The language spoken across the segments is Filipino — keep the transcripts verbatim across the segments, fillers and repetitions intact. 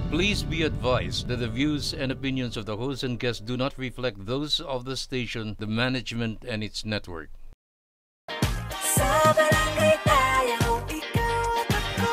Please be advised that the views and opinions of the host and guests do not reflect those of the station, the management, and its network. Sa barangay tayo, ikaw at ako.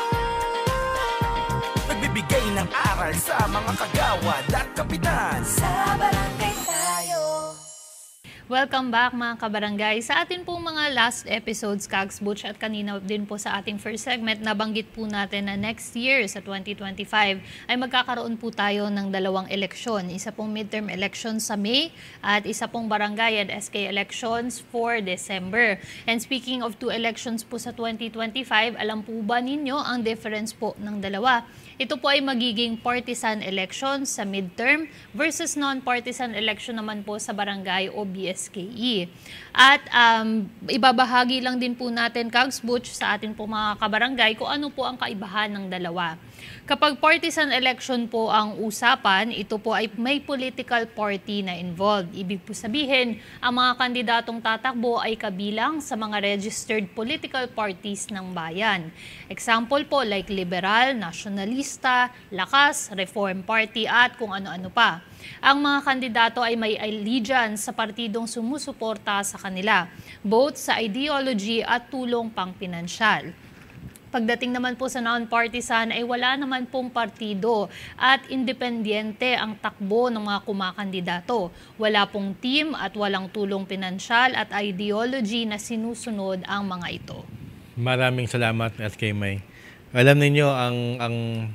Nagbibigay ng aral sa mga kagawad at kapitan. Sa barangay tayo. Welcome back mga kabarangay. Sa atin pong mga last episodes, Kags Butch, at kanina din po sa ating first segment, nabanggit po natin na next year sa twenty twenty-five ay magkakaroon po tayo ng dalawang eleksyon. Isa pong midterm election sa May at isa pong barangay and S K elections for December. And speaking of two elections po sa twenty twenty-five, alam po ba ninyo ang difference po ng dalawa? Ito po ay magiging partisan election sa midterm versus non-partisan election naman po sa barangay o B S K E. At um, ibabahagi lang din po natin, Kags Butch, sa atin po mga kabarangay kung ano po ang kaibahan ng dalawa. Kapag partisan election po ang usapan, ito po ay may political party na involved. Ibig po sabihin, ang mga kandidatong tatakbo ay kabilang sa mga registered political parties ng bayan. Example po like Liberal, Nationalista, Lakas, Reform Party at kung ano-ano pa. Ang mga kandidato ay may allegiance sa partidong sumusuporta sa kanila, both sa ideology at tulong pang-pinansyal. Pagdating naman po sa non-partisan ay wala naman pong partido at independyente ang takbo ng mga kumakandidato. Wala pong team at walang tulong pinansyal at ideology na sinusunod ang mga ito. Maraming salamat, S K May. Alam niyo ang ang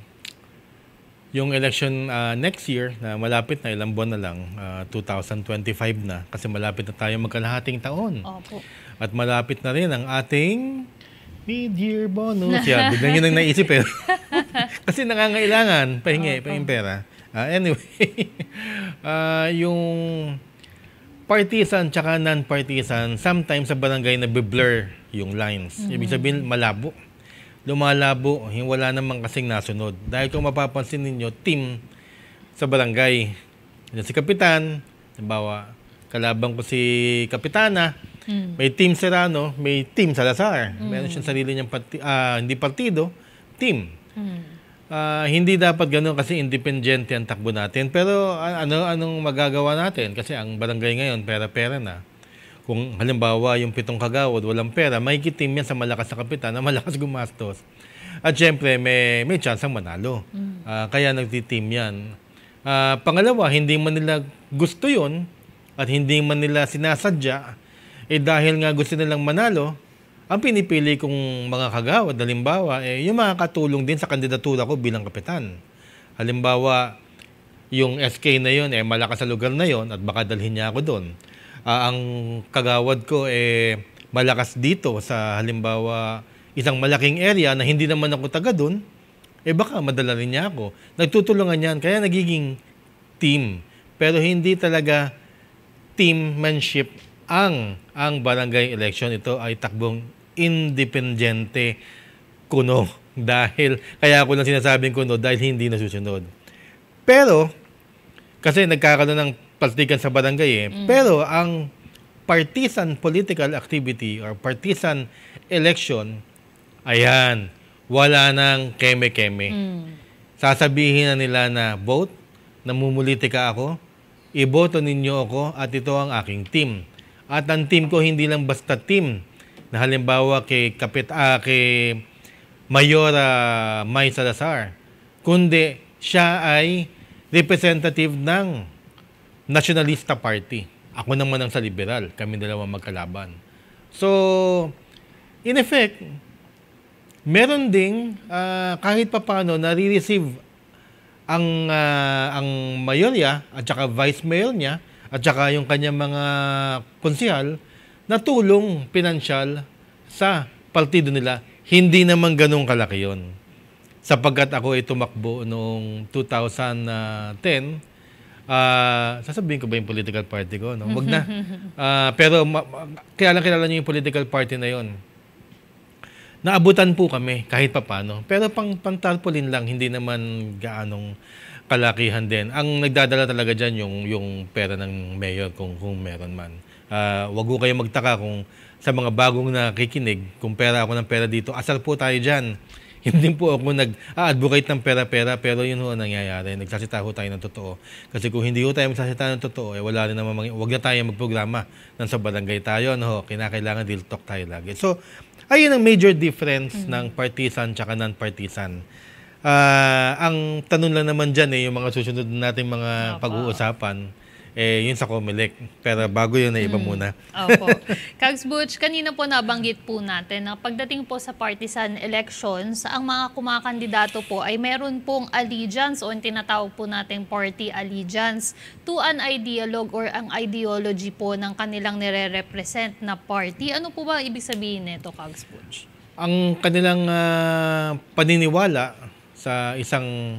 yung election uh, next year na malapit na, ilang buwan na lang, uh, twenty twenty-five na, kasi malapit na tayo magkalahating taon. Opo. At malapit na rin ang ating mid-year bonus. Yeah, biglang yun ang naisip eh. Kasi nangangailangan, pahingi, Opo. pahing pera. Uh, anyway, uh, yung partisan tsaka non-partisan, sometimes sa barangay na blur yung lines. Mm-hmm. Ibig sabihin, malabo. Lumalabo, wala namang kasing nasunod. Dahil kung mapapansin ninyo, team sa barangay. Si Kapitan, halimbawa, kalaban ko si Kapitana, mm. may team Serrano, may team Salazar. Mm. Meron siyang sarili niyang parti, uh, hindi partido, team. Mm. Uh, hindi dapat gano'n kasi independyente ang takbo natin. Pero uh, ano anong magagawa natin? Kasi ang barangay ngayon, pera-pera na. Kung halimbawa yung pitong kagawad, walang pera, may kitim yan sa malakas na kapitan na malakas gumastos. At syempre, may, may chance ang manalo. Mm. Uh, kaya nagtitim yan. Uh, pangalawa, hindi man nila gusto yon at hindi man nila sinasadya, eh dahil nga gusto nilang manalo, ang pinipili kong mga kagawad, halimbawa, eh, yung mga katulong din sa kandidatura ko bilang kapitan. Halimbawa, yung S K na yon, eh, malakas sa lugar na yon at baka dalhin niya ako doon. Uh, ang kagawad ko eh malakas dito sa halimbawa isang malaking area na hindi naman ako taga doon, eh baka madala rin niya ako. Nagtutulungan yan, kaya nagiging team. Pero hindi talaga teammanship ang ang barangay election. Ito ay takbong independyente kuno. Dahil, kaya ako lang sinasabing kuno dahil hindi nasusunod. Pero, kasi nagkakaroon ng paltikan sa barangay eh. Mm. Pero ang partisan political activity or partisan election, ayan, wala nang keme-keme. Mm. Sasabihin na nila na vote, namumulitika ako, iboto ninyo ako at ito ang aking team. At ang team ko hindi lang basta team na halimbawa kay, Kapit, ah, kay Mayora May Salazar, kundi siya ay representative ng Nationalista Party. Ako naman ang sa Liberal. Kami dalawa magkalaban. So, in effect, meron ding uh, kahit pa paano nare-receive ang, uh, ang mayorya at saka vice mayor niya at saka yung kanyang mga konsehal na tulong pinansyal sa partido nila. Hindi naman ganun kalaki yun. Sapagkat ako ay tumakbo noong two thousand ten, Uh, sasabihin ko ba yung political party ko? No? Wag na. Uh, pero ma- kaya lang kilala niyo yung political party na yon. Naabutan po kami kahit papano. Pero pang, pang tarpaulin lang, hindi naman gaanong kalakihan din. Ang nagdadala talaga dyan yung, yung pera ng mayor kung, kung meron man. Uh, wag ko kayo magtaka kung sa mga bagong nakikinig, kung pera ako ng pera dito, asal po tayo dyan. Hindi po ako nag-advocate ng pera-pera, pero yun ho ang nangyayari. Nagsasalita ho tayo ng totoo. Kasi kung hindi ho tayo magsasalita ng totoo, eh wala rin naman, mangy- wag na tayo magprograma ng sa barangay tayo, ano ho, kinakailangan deal talk tayo lagi. So, ayun ang major difference ng partisan tsaka non-partisan. Ah, ang tanong lang naman dyan, eh, yung mga susunod nating mga Opo. pag-uusapan, eh, yun sa COMELEC. Pero bago yun, na iba muna. Opo. Kags Butch, kanina po nabanggit po natin na pagdating po sa partisan elections, ang mga kumakandidato po ay meron pong allegiance o ang tinatawag po natin party allegiance to an ideologue or ang ideology po ng kanilang nire-represent na party. Ano po ba ibig sabihin nito, Kags Butch? Ang kanilang ah, paniniwala sa isang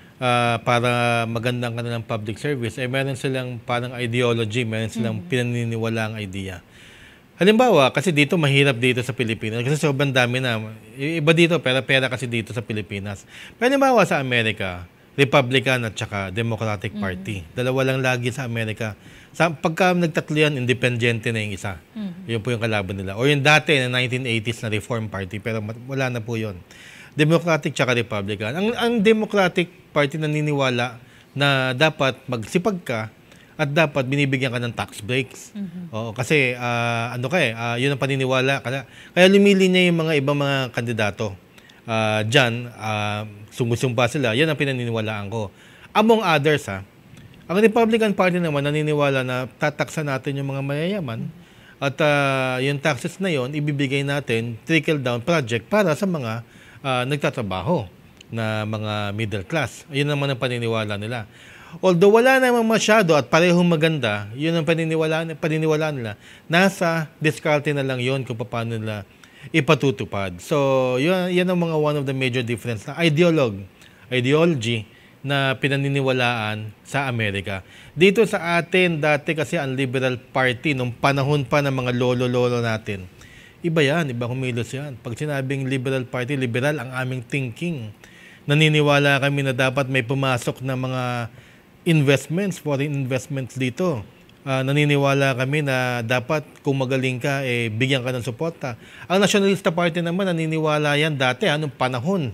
ah, para magandang kanilang public service, eh meron silang parang ideology, meron silang pinaniniwalaang idea. Halimbawa, kasi dito mahirap dito sa Pilipinas kasi sobrang dami na. Iba dito, pera-pera kasi dito sa Pilipinas. Pero halimbawa sa Amerika, Republican at saka Democratic Party. Dalawa lang lagi sa Amerika. Sa, pagka nagtatlo yan, independyente na yung isa. Yun po yung kalaban nila. O yung dati na nineteen eighties na Reform Party, pero wala na po yun. Democratic tsaka Republican. Ang, ang Democratic Party naniniwala na dapat magsipag ka at dapat binibigyan ka ng tax breaks. Oo, kasi ah, ano ka eh, ah, yun ang paniniwala. Kaya, kaya lumilinya yung mga ibang mga kandidato. Uh, Diyan, uh, sumusumpa sila. Yan ang pinaniniwalaan ko. Among others, ha, ang Republican Party naman naniniwala na tataksa natin yung mga mayayaman at uh, yung taxes na yon ibibigay natin trickle-down project para sa mga uh, nagtatrabaho na mga middle class. Yun naman ang paniniwala nila. Although wala namang masyado at parehong maganda, yun ang paniniwala, paniniwala nila. Nasa diskarte na lang yun kung paano nila ipatutupad. So, yun, yan ang mga one of the major difference na ideologue, ideology na pinaniniwalaan sa Amerika. Dito sa atin, dati kasi ang Liberal Party, nung panahon pa ng mga lolo-lolo natin, iba yan, iba kumilos yan. Pag sinabing Liberal Party, liberal ang aming thinking. Naniniwala kami na dapat may pumasok na mga investments, foreign investments dito. Uh, naniniwala kami na dapat kung magaling ka, eh, bigyan ka ng suporta. Ang Nationalista Party naman, naniniwala yan dati, anong panahon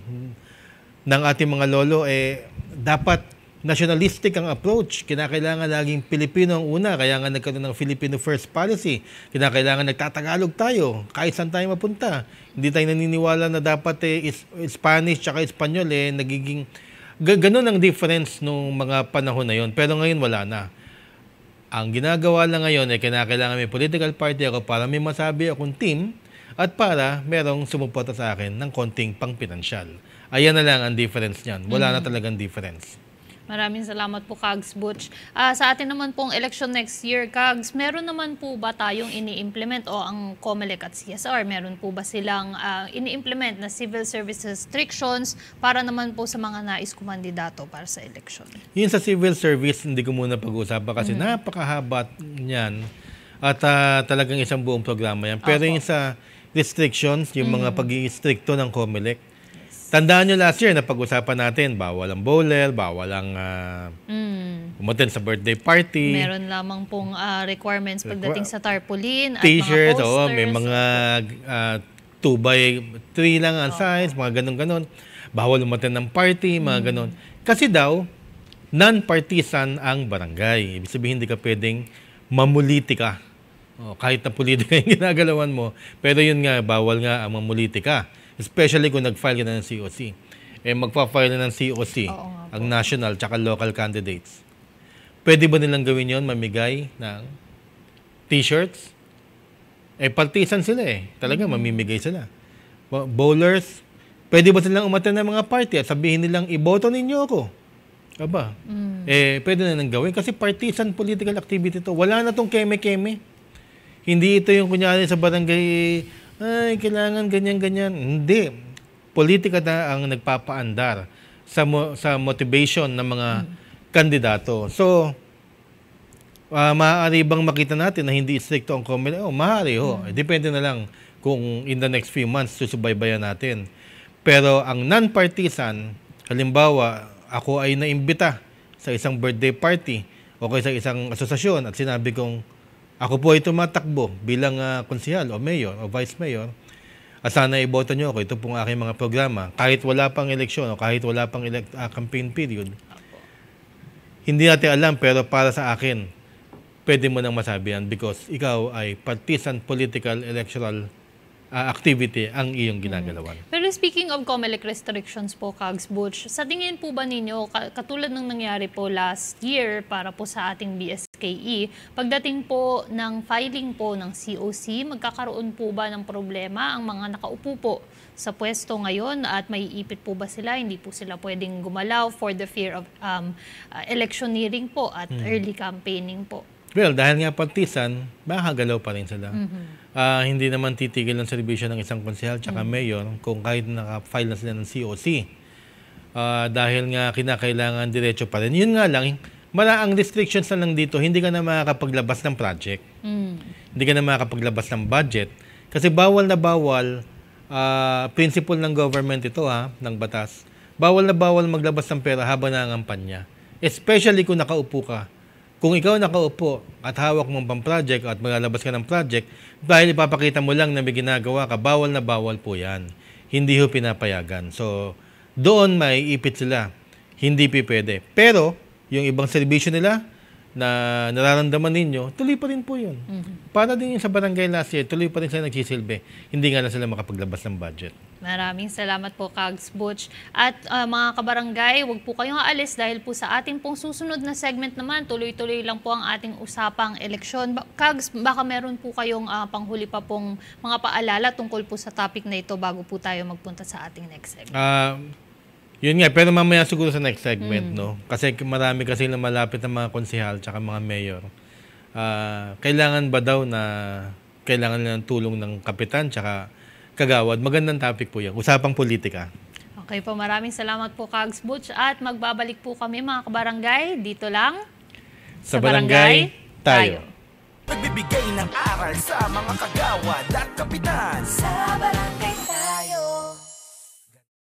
ng ating mga lolo, eh, dapat nationalistic ang approach. Kinakailangan laging Pilipino ang una, kaya nga nagkaroon ng Filipino First Policy. Kinakailangan nagtatagalog tayo, kahit saan tayo mapunta. Hindi tayo naniniwala na dapat eh, is, Spanish tsaka Espanyol, eh, nagiging... Ganon ang difference nung mga panahon na yon. Pero ngayon wala na. Ang ginagawa lang ngayon ay kinakailangan may political party ako para may masabi akong team at para merong sumuporta sa akin ng konting pang-pinansyal. Ayan na lang ang difference niyan. Wala na talagang difference. Maraming salamat po, Kags Butch. Ah, sa atin naman pong election next year, Kags, meron naman po ba tayong ini-implement o ang COMELEC at C S R, meron po ba silang ah, ini-implement na civil service restrictions para naman po sa mga nais kumandidato para sa election? Yun sa civil service, hindi ko muna pag-uusapan kasi mm-hmm. napakahaba niyan at uh, talagang isang buong programa yan. Pero Opo. yung sa restrictions, yung mm-hmm. mga pag-i-stricto ng COMELEC, tandaan nyo last year na pag-usapan natin, bawal ang bowler, bawal ang uh, mm. umattend sa birthday party. Meron lamang pong uh, requirements pagdating sa tarpaulin at T-shirt, mga posters. oh, may mga two by three lang ang size, mga ganun-ganun. Bawal umattend ng party, mga mm. ganun. Kasi daw, non-partisan ang barangay. Ibig sabihin, hindi ka pwedeng mamulitika. Oh, kahit na politika yung ginagalawan mo. Pero yun nga, bawal nga ang mamulitika. Especially kung nag-file ka na ng C O C. Eh, magpa-file na ng C O C, ang national tsaka local candidates. Pwede ba nilang gawin yon, mamigay ng t-shirts? Eh, partisan sila eh. Talaga, mm-hmm. mamimigay sila. Bowlers, pwede ba silang umattend ng mga party at sabihin nilang, iboto ninyo ako? Aba, mm. eh, pwede na nang gawin kasi partisan political activity to. Wala na tong keme-keme. Hindi ito yung kunyari sa barangay, ay, kailangan ganyan-ganyan. Hindi. Politika na ang nagpapaandar sa mo, sa motivation ng mga hmm. kandidato. So, uh, maaari bang makita natin na hindi stricto ang COMELEC? Oh, maaari ho. Hmm. Depende na lang kung in the next few months susubaybayan natin. Pero ang non-partisan, halimbawa, ako ay naimbita sa isang birthday party o sa isang asosasyon at sinabi kong ako po ay tumatakbo bilang uh, konsehal o mayor o vice mayor. At sana iboto nyo ako, ito pong aking mga programa. Kahit wala pang eleksyon o kahit wala pang elect, uh, campaign period, hindi natin alam, pero para sa akin, pwede mo nang masabi yan because ikaw ay partisan political electoral uh, activity ang iyong ginagalawan. Pero speaking of COMELEC restrictions po, Kags Butch, sa tingin po ba ninyo, katulad ng nangyari po last year para po sa ating B S K E, pagdating po ng filing po ng C O C, magkakaroon po ba ng problema ang mga nakaupo po sa pwesto ngayon at may ipit po ba sila? Hindi po sila pwedeng gumalaw for the fear of um, uh, electioneering po at hmm. early campaigning po? Well, dahil nga partisan, makakagalaw pa rin sila. Mm-hmm. Uh, hindi naman titigil ng serbisyo ng isang konsehal tsaka mm-hmm. mayor kung kahit naka-file na sila ng C O C. Uh, dahil nga kinakailangan diretso pa rin. Yun nga lang, mala ang restrictions na lang dito, hindi ka na makakapaglabas ng project. Mm. Hindi ka na makakapaglabas ng budget. Kasi bawal na bawal, uh, principle ng government ito ha, ng batas, bawal na bawal maglabas ng pera habang nangangampanya. Especially kung nakaupo ka. Kung ikaw nakaupo at hawak mong pang-project at maglalabas ka ng project, dahil ipapakita mo lang na may ginagawa ka, bawal na bawal po yan. Hindi ho pinapayagan. So, doon may ipit sila. Hindi pi pwede. Pero, yung ibang serbisyo nila na nararamdaman ninyo, tuloy pa rin po yun. Mm-hmm. Para din yung sa barangay last year, tuloy pa rin sila nagsisilbi. Hindi nga na sila makapaglabas ng budget. Maraming salamat po, Kags Butch. At uh, mga kabarangay, huwag po kayong aalis dahil po sa ating pong susunod na segment naman, tuloy-tuloy lang po ang ating usapang eleksyon. Ba- Kags, baka meron po kayong uh, panghuli pa pong mga paalala tungkol po sa topic na ito bago po tayo magpunta sa ating next segment. Uh, yun nga, pero mamaya siguro sa next segment, mm. no? Kasi marami kasi na malapit ng mga konsehal tsaka mga mayor. Uh, kailangan ba daw na kailangan nila ng tulong ng kapitan tsaka kagawad? Magandang topic po yan. Usapang politika. Okay po, maraming salamat po, Kags Butch. At magbabalik po kami mga kabarangay dito lang sa, sa Barangay, Barangay Tayo. Nagbibigay ng aral sa mga kagawad at kapitan Sa Barangay Tayo.